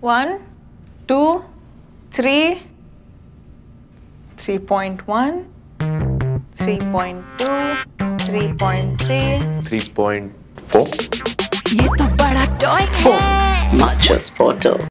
1, 2, 3, 3.1, 3.2, 3.3, 3.4. ये तो बड़ा टॉइंग है। Macho Sporto.